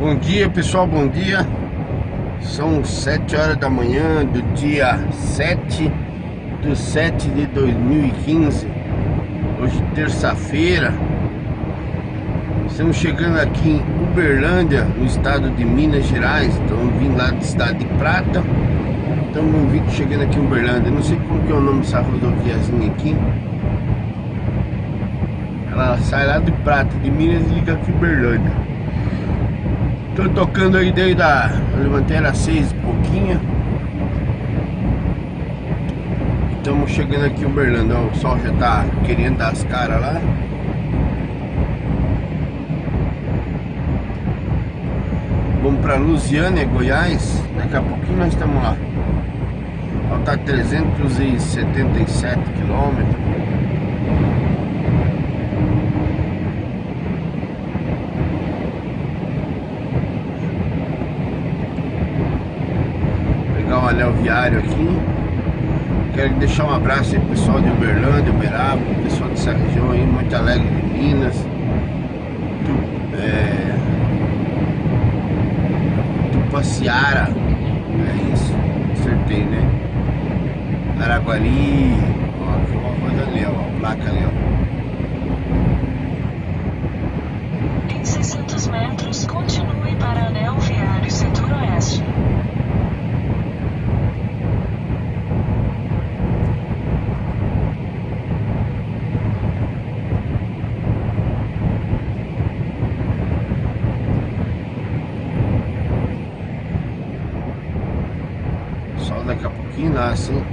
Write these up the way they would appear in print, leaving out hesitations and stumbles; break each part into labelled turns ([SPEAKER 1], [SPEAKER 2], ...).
[SPEAKER 1] Bom dia, pessoal, bom dia. São 7 horas da manhã do dia 7/7/2015. Hoje, terça-feira. Estamos chegando aqui em Uberlândia, no estado de Minas Gerais. Estamos vindo lá da cidade de Prata. Estamos chegando aqui em Uberlândia. Não sei como que é o nome dessa rodoviazinha aqui. Ela sai lá de Prata, de Minas, e liga aqui em Uberlândia. Tô tocando aí desde eu levantei às 6 e pouquinho. Estamos chegando aqui em Uberlândia. O sol já tá querendo dar as caras lá. Vamos para Lusiânia, Goiás. Daqui a pouquinho nós estamos lá. Falta 377 quilômetros. Pegar o anel viário aqui. Quero deixar um abraço aí pro pessoal de Uberlândia, Uberaba, pessoal dessa região aí, Monte Alegre de Minas. Tupaciara, é isso, acertei, né? Araguari, ó, tem uma coisa ali, ó, a placa ali, ó.
[SPEAKER 2] Em 600 metros, continue para anel viário setor oeste.
[SPEAKER 1] Só daqui a pouquinho nasce, hein?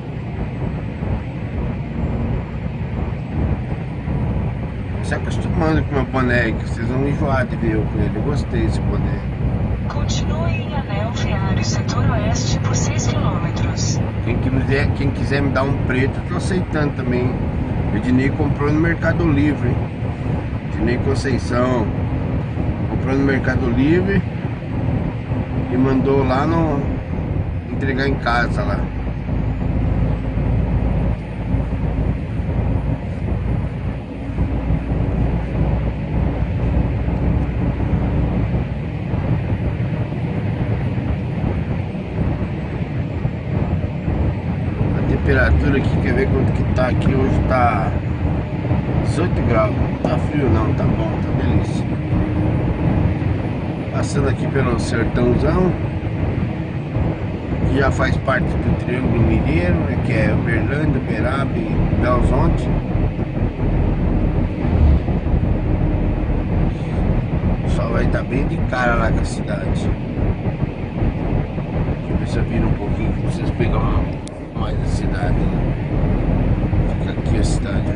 [SPEAKER 1] Se acostumando com meu boné aí, que vocês vão enjoar de ver eu com ele. Eu gostei desse boné.
[SPEAKER 2] Continue em anel viário setor oeste por 6 quilômetros.
[SPEAKER 1] Quem quiser me dar um preto, eu tô aceitando também. O Ednei comprou no Mercado Livre, hein? Ednei Conceição comprou no Mercado Livre e mandou lá entregar em casa lá. A temperatura aqui, quer ver quanto que tá aqui hoje? Tá 18 graus. Não tá frio não, tá bom, tá delícia. Passando aqui pelo sertãozão, que já faz parte do Triângulo Mineiro, né, que é Uberlândia, Uberaba e Belo Horizonte. O sol vai estar bem de cara lá com a cidade. Deixa eu ver se eu viro um pouquinho para vocês pegarem mais a cidade, né? Fica aqui a cidade.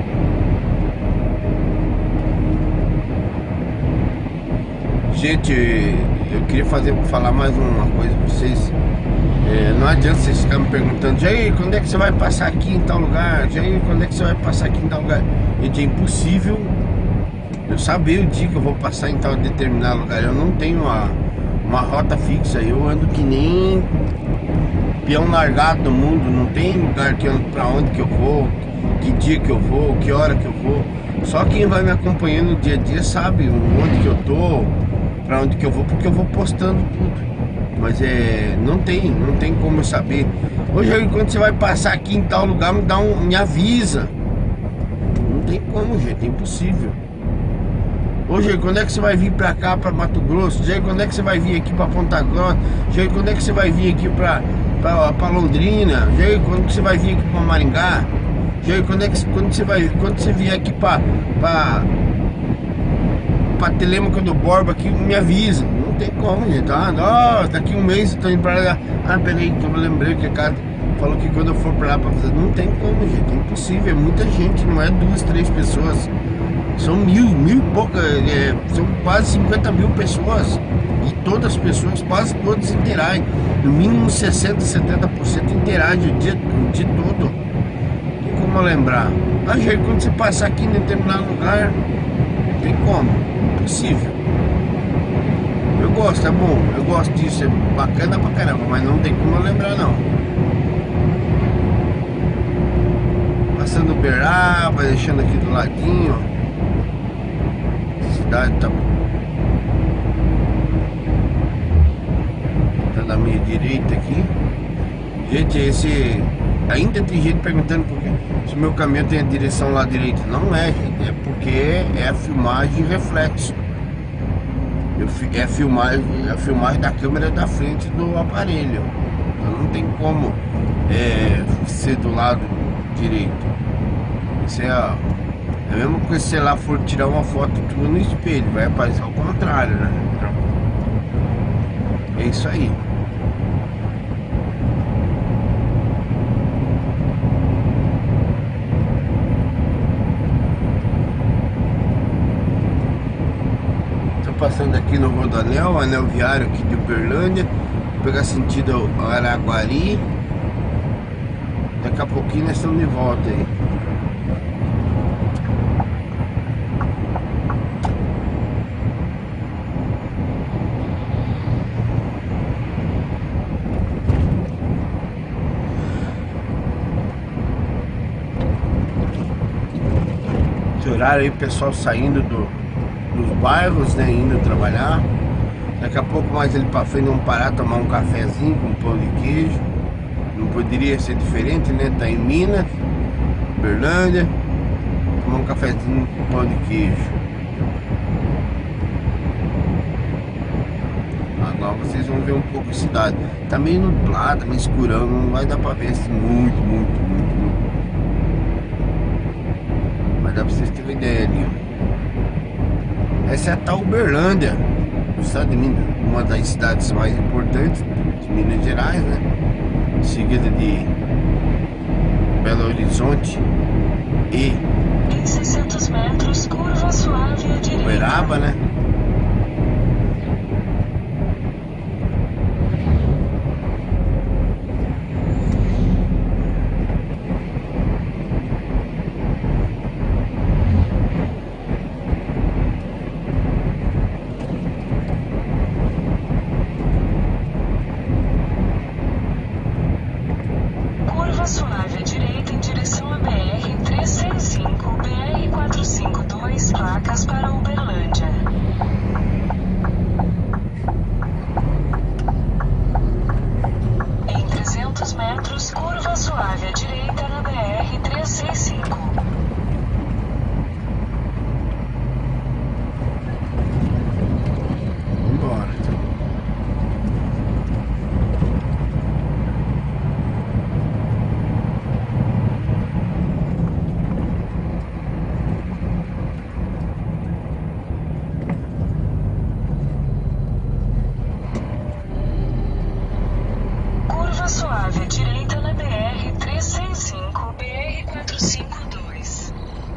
[SPEAKER 1] Gente, eu queria falar mais uma coisa pra vocês. Não adianta vocês ficarem me perguntando: Jair, quando é que você vai passar aqui em tal lugar? Jair, quando é que você vai passar aqui em tal lugar? Gente, é impossível eu saber o dia que eu vou passar em tal determinado lugar. Eu não tenho uma rota fixa. Eu ando que nem peão largado do mundo. Não tem lugar que eu ando pra onde que eu vou, que dia que eu vou, que hora que eu vou. Só quem vai me acompanhando no dia a dia sabe onde que eu tô, pra onde que eu vou, porque eu vou postando tudo. Mas não tem como eu saber. Hoje, quando você vai passar aqui em tal lugar, me avisa. Não tem como, gente, é impossível. Hoje, quando é que você vai vir pra cá, pra Mato Grosso? Hoje, quando é que você vai vir aqui pra Ponta Grossa? Hoje, quando é que você vai vir aqui pra Londrina? Hoje, quando que você vai vir aqui pra Maringá? Hoje, quando você vier aqui pra Telêmaco do Borba aqui, me avisa. Não tem como, gente. Daqui um mês eu tô indo pra lá. Peraí, então eu lembrei que a casa falou que quando eu for pra lá pra fazer. Não tem como, gente. É impossível. É muita gente, não é 2, 3 pessoas. São mil e poucas. São quase 50 mil pessoas. E todas as pessoas, quase todas interagem. No mínimo 60, 70% interagem o dia todo. Não tem como eu lembrar. Gente, quando você passar aqui em determinado lugar, não tem como. Impossível. Eu gosto, é bom, eu gosto disso, é bacana pra caramba, mas não tem como eu lembrar não. Passando Uberaba, deixando aqui do ladinho, ó. A cidade tá Tá na minha direita aqui. Gente, esse... Ainda tem gente perguntando por que se o meu caminhão tem a direção lá direita. Não é, gente. É porque é a filmagem reflexo. É a filmagem da câmera da frente do aparelho. Então não tem como ser do lado direito. Isso é a mesma coisa se lá for tirar uma foto tua no espelho. Vai aparecer ao contrário, né? Então, é isso aí. Passando aqui no Rodoanel, anel viário aqui de Uberlândia, vou pegar sentido Araguari. Daqui a pouquinho nós estamos de volta aí. Esse horário aí, o pessoal saindo dos bairros, né, indo trabalhar. Daqui a pouco mais ele pra frente vamos parar, tomar um cafezinho com pão de queijo. Não poderia ser diferente, né? Tá em Minas, Uberlândia. Tomar um cafezinho com pão de queijo. Agora vocês vão ver um pouco a cidade. Tá meio nublado, meio escurão, não vai dar pra ver assim muito. Mas dá pra vocês terem uma ideia ali, ó. Essa é a tal Uberlândia, no estado de Minas, uma das cidades mais importantes de Minas Gerais, né? Seguida de Belo Horizonte e
[SPEAKER 2] Em 600 metros, curva suave à direita.
[SPEAKER 1] Uberaba, né?
[SPEAKER 2] Suave à direita em direção a BR-365, BR-452, placas para Uberlândia. Em 300 metros, curva suave à direita na BR-365.
[SPEAKER 1] Vambora.
[SPEAKER 2] Suave à direita na BR-365, BR-452.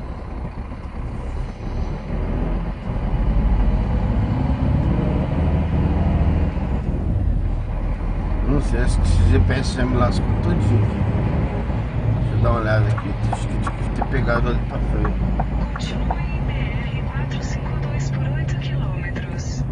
[SPEAKER 1] Não sei, acho que esse GPS já me lascou todinho aqui. Deixa eu dar uma olhada aqui. Acho que eu tinha que ter pegado ali pra frente.
[SPEAKER 2] Continue em BR-452 por 8 quilômetros.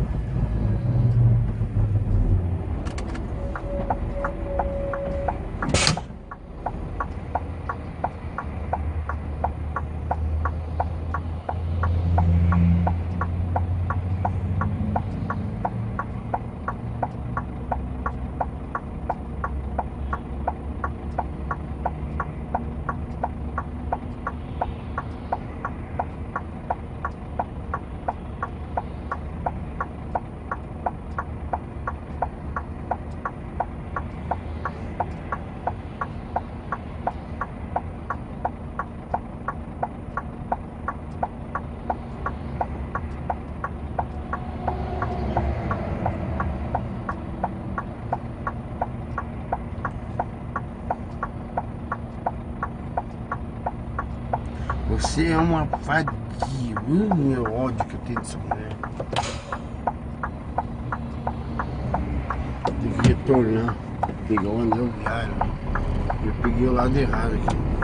[SPEAKER 1] Você é uma vadia. Meu ódio que eu tenho dessa mulher. Tem que retornar. Pegar o anel viário. Eu peguei o lado errado aqui.